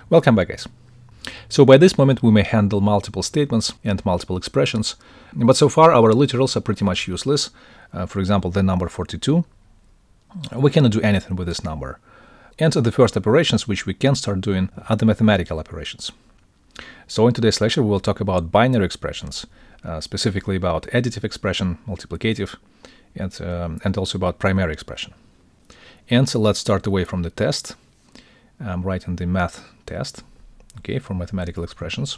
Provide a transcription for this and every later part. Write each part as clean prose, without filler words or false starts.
Welcome back, guys. So by this moment we may handle multiple statements and multiple expressions, but so far our literals are pretty much useless. For example, the number 42. We cannot do anything with this number. And the first operations which we can start doing are the mathematical operations. So in today's lecture we will talk about binary expressions, specifically about additive expression, multiplicative, and also about primary expression. And so let's start away from the test. I'm writing the math test, okay, for mathematical expressions.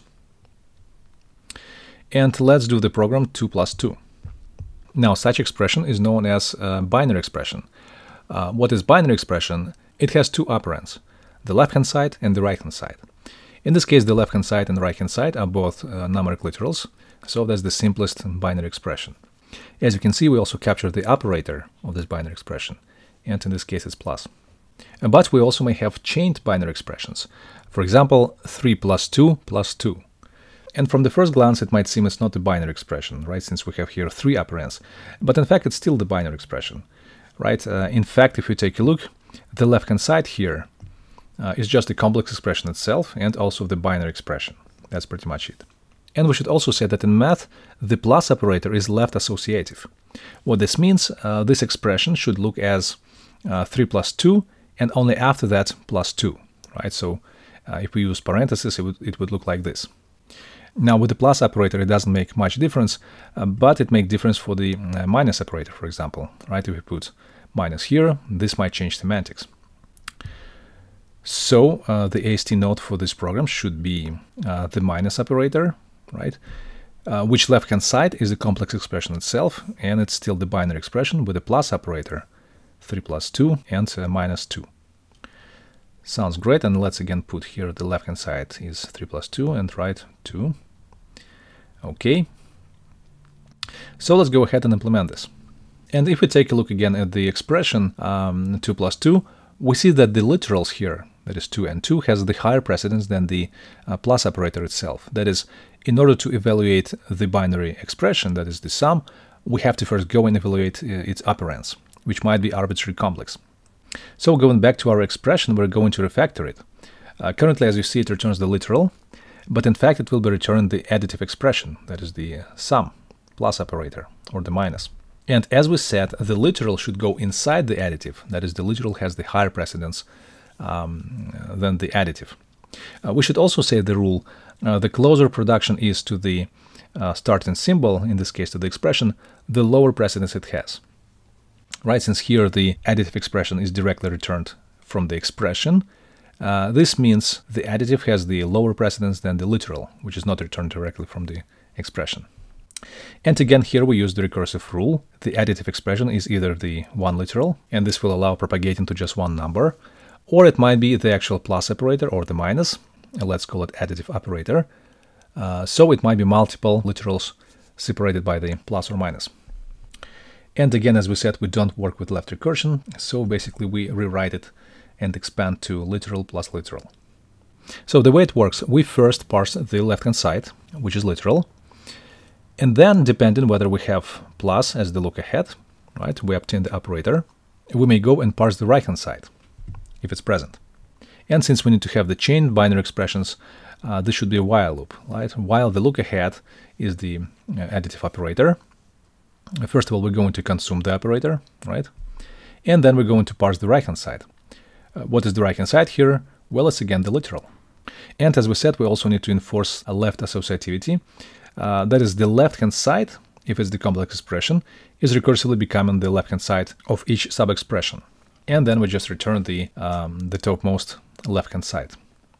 And let's do the program 2 plus 2. Now, such expression is known as binary expression. What is binary expression? It has two operands, the left-hand side and the right-hand side. In this case, the left-hand side and the right-hand side are both numeric literals, so that's the simplest binary expression. As you can see, we also capture the operator of this binary expression, and in this case it's plus. But we also may have chained binary expressions. For example, 3 plus 2 plus 2. And from the first glance it might seem it's not a binary expression, right, since we have here three operands. But in fact it's still the binary expression, right? In fact, if you take a look, the left-hand side here is just the complex expression itself and also the binary expression. That's pretty much it. And we should also say that in math, the plus operator is left associative. What this means, this expression should look as 3 plus 2, and only after that plus 2, right? So if we use parentheses, it would look like this. Now with the plus operator, it doesn't make much difference, but it makes difference for the minus operator, for example, right? If we put minus here, this might change semantics. So the AST node for this program should be the minus operator, right? Which left-hand side is the complex expression itself, and it's still the binary expression with the plus operator, 3 plus 2 and minus 2. Sounds great, and let's again put here the left-hand side is 3 plus 2 and right 2. Okay. So let's go ahead and implement this. And if we take a look again at the expression 2 plus 2, we see that the literals here, that is 2 and 2, has the higher precedence than the plus operator itself. That is, in order to evaluate the binary expression, that is the sum, we have to first go and evaluate its operands, which might be arbitrary complex. So going back to our expression, we're going to refactor it. Currently, as you see, it returns the literal, but in fact it will be returning the additive expression, that is the sum, plus operator, or the minus. And as we said, the literal should go inside the additive, that is, the literal has the higher precedence than the additive. We should also say the rule, the closer production is to the starting symbol, in this case to the expression, the lower precedence it has. Right, since here the additive expression is directly returned from the expression, this means the additive has the lower precedence than the literal, which is not returned directly from the expression. And again, here we use the recursive rule. The additive expression is either the one literal, and this will allow propagating to just one number, or it might be the actual plus operator or the minus, and let's call it additive operator. So it might be multiple literals separated by the plus or minus. And again, as we said, we don't work with left recursion, so basically we rewrite it and expand to literal plus literal. So the way it works, we first parse the left-hand side, which is literal, and then, depending whether we have plus as the look ahead, right, we obtain the operator, we may go and parse the right-hand side, if it's present. And since we need to have the chained binary expressions, this should be a while loop, right? While the look ahead is the additive operator, first of all, we're going to consume the operator, right? And then we're going to parse the right-hand side. What is the right-hand side here? Well, it's again the literal. And as we said, we also need to enforce a left associativity. That is, the left-hand side, if it's the complex expression, is recursively becoming the left-hand side of each sub-expression. And then we just return the topmost left-hand side,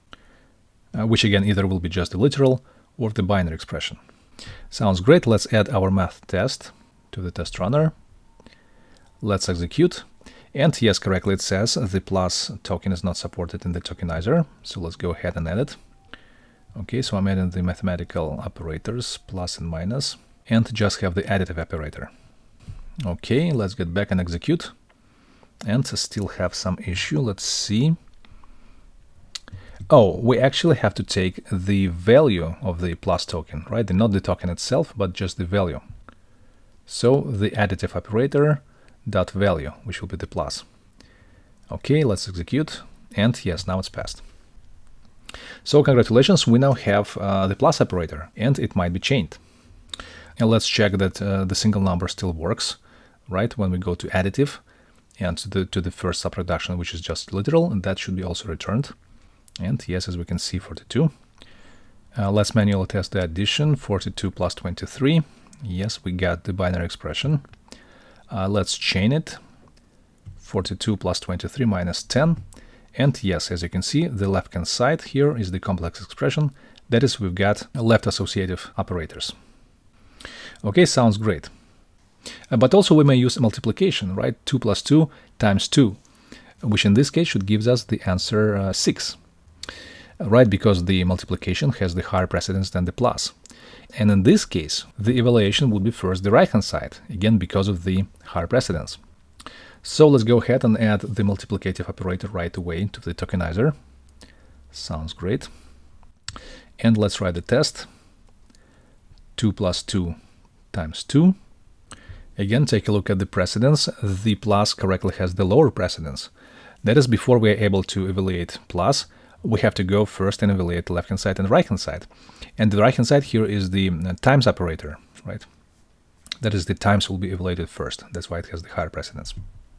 which again either will be just the literal or the binary expression. Sounds great. Let's add our math test to the test runner. Let's execute. And yes, correctly it says the plus token is not supported in the tokenizer. So let's go ahead and add it. Okay, so I'm adding the mathematical operators, plus and minus, and just have the additive operator. Okay, let's get back and execute. And still have some issue. Let's see. Oh, we actually have to take the value of the plus token, right? Not the token itself, but just the value. So the additive operator dot value, which will be the plus. Okay, let's execute. And yes, now it's passed. So congratulations, we now have the plus operator, and it might be chained. And let's check that the single number still works, right? When we go to additive and to the first subtraction, which is just literal, and that should be also returned. And yes, as we can see, 42. Let's manually test the addition, 42 plus 23. Yes, we got the binary expression. Let's chain it, 42 plus 23 minus 10. And yes, as you can see, the left-hand side here is the complex expression. That is, we've got left associative operators. Okay, sounds great. But also we may use multiplication, right? 2 plus 2 times 2, which in this case should give us the answer 6, right? Because the multiplication has the higher precedence than the plus. And in this case, the evaluation would be first the right-hand side, again, because of the higher precedence. So let's go ahead and add the multiplicative operator right away to the tokenizer. Sounds great. And let's write the test. 2 plus 2 times 2. Again, take a look at the precedence. The plus correctly has the lower precedence. That is, before we are able to evaluate plus, we have to go first and evaluate the left-hand side and the right-hand side. And the right-hand side here is the times operator, right? That is, the times will be evaluated first. That's why it has the higher precedence.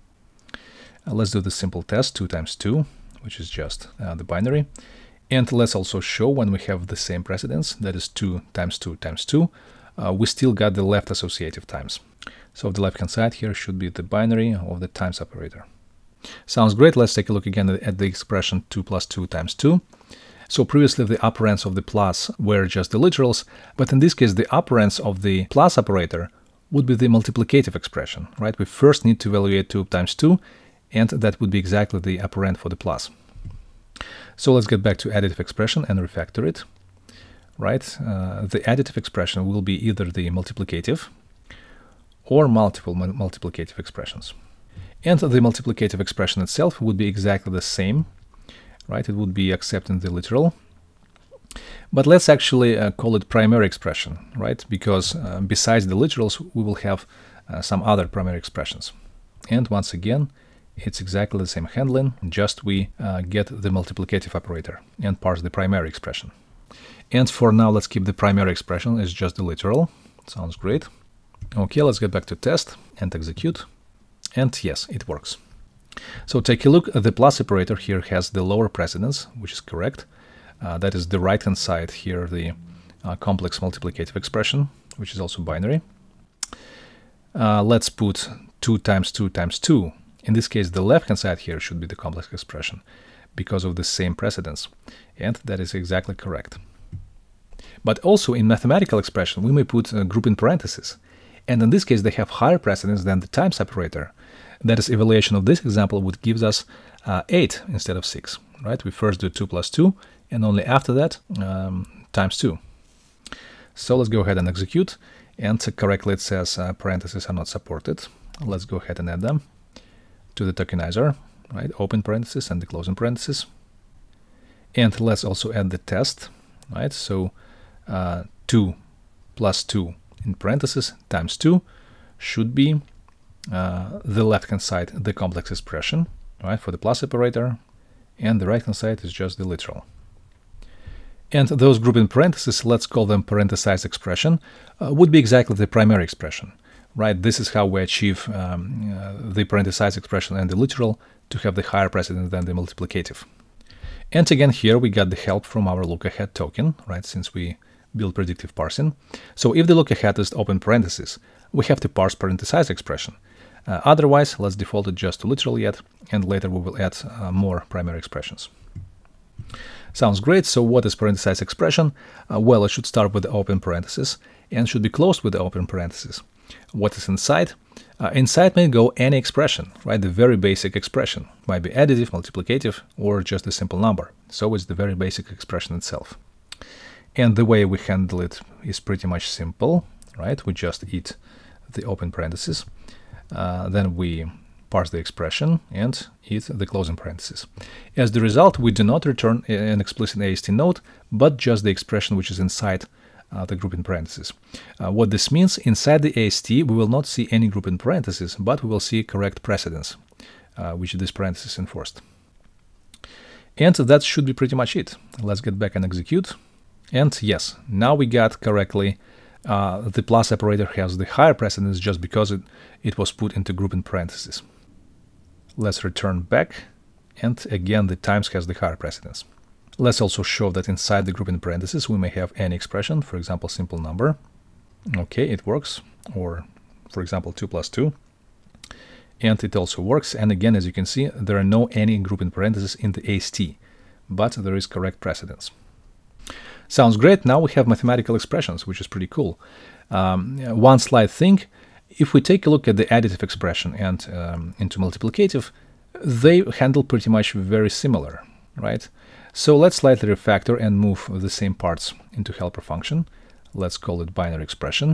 Let's do the simple test, 2 times 2, which is just the binary. And let's also show when we have the same precedence, that is 2 times 2 times 2, we still got the left associative times. So the left-hand side here should be the binary of the times operator. Sounds great. Let's take a look again at the expression 2 plus 2 times 2. So previously the operands of the plus were just the literals, but in this case the operands of the plus operator would be the multiplicative expression, right? We first need to evaluate 2 times 2, and that would be exactly the operand for the plus. So let's get back to additive expression and refactor it, right? The additive expression will be either the multiplicative or multiple multiplicative expressions. And the multiplicative expression itself would be exactly the same, right? It would be accepting the literal. But let's actually call it primary expression, right? Because besides the literals, we will have some other primary expressions. And once again, it's exactly the same handling, just we get the multiplicative operator and parse the primary expression. And for now, let's keep the primary expression as just the literal. Sounds great. Okay, let's get back to test and execute. And yes, it works. So take a look, the plus operator here has the lower precedence, which is correct. That is the right-hand side here, the complex multiplicative expression, which is also binary. Let's put 2 times 2 times 2. In this case, the left-hand side here should be the complex expression because of the same precedence, and that is exactly correct. But also in mathematical expression, we may put a group in parentheses, and in this case, they have higher precedence than the times operator. That is, evaluation of this example would give us 8 instead of 6, right? We first do 2 plus 2, and only after that times 2. So let's go ahead and execute, and correctly it says parentheses are not supported. Let's go ahead and add them to the tokenizer, right? Open parentheses and the closing parentheses. And let's also add the test, right? So 2 plus 2 in parentheses times 2 should be the left-hand side, the complex expression, right, for the plus operator, and the right-hand side is just the literal. And those group in parentheses, let's call them parenthesized expression, would be exactly the primary expression, right? This is how we achieve the parenthesized expression and the literal to have the higher precedence than the multiplicative. And again, here we got the help from our look-ahead token, right, since we build predictive parsing. So if the look-ahead is open parentheses, we have to parse parenthesized expression. Otherwise, let's default it just to literal yet, and later we will add more primary expressions. Sounds great. So what is parenthesized expression? Well, it should start with the open parentheses and should be closed with the open parentheses. What is inside? Inside may go any expression, right? The very basic expression. Might be additive, multiplicative, or just a simple number. So it's the very basic expression itself. And the way we handle it is pretty much simple, right? We just eat the open parentheses. Then we parse the expression and eat the closing parentheses. As the result, we do not return an explicit AST node, but just the expression which is inside the group in parentheses. What this means, inside the AST, we will not see any group in parentheses, but we will see correct precedence, which this parenthesis enforced. And that should be pretty much it. Let's get back and execute. And yes, now we got correctly the plus operator has the higher precedence just because it was put into group in parentheses. Let's return back, and again the times has the higher precedence. Let's also show that inside the group in parentheses we may have any expression, for example simple number. Okay, it works, or for example 2 plus 2. And it also works, and again, as you can see, there are no any group in parentheses in the AST, but there is correct precedence. Sounds great. Now we have mathematical expressions, which is pretty cool. One slight thing, if we take a look at the additive expression and into multiplicative, they handle pretty much very similar, right? So let's slightly refactor and move the same parts into helper function. Let's call it binary expression.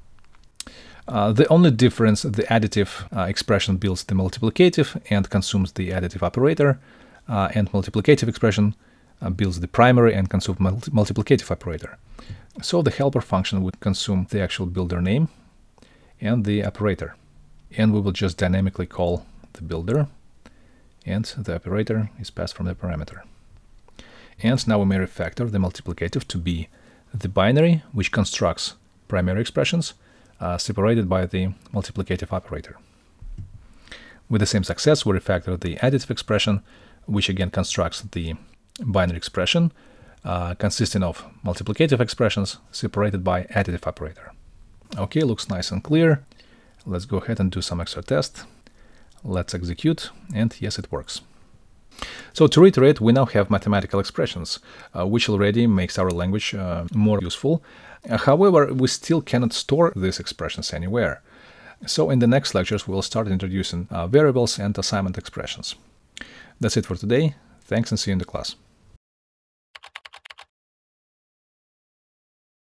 The only difference, the additive expression builds the multiplicative and consumes the additive operator, and multiplicative expression builds the primary and consumes multiplicative operator. So the helper function would consume the actual builder name and the operator, and we will just dynamically call the builder, and the operator is passed from the parameter. And now we may refactor the multiplicative to be the binary, which constructs primary expressions, separated by the multiplicative operator. With the same success, we refactor the additive expression, which again constructs the binary expression consisting of multiplicative expressions separated by additive operator. Okay, looks nice and clear. Let's go ahead and do some extra test. Let's execute, and yes, it works. So to reiterate, we now have mathematical expressions, which already makes our language more useful. However, we still cannot store these expressions anywhere. So in the next lectures, we'll start introducing variables and assignment expressions. That's it for today. Thanks, and see you in the class.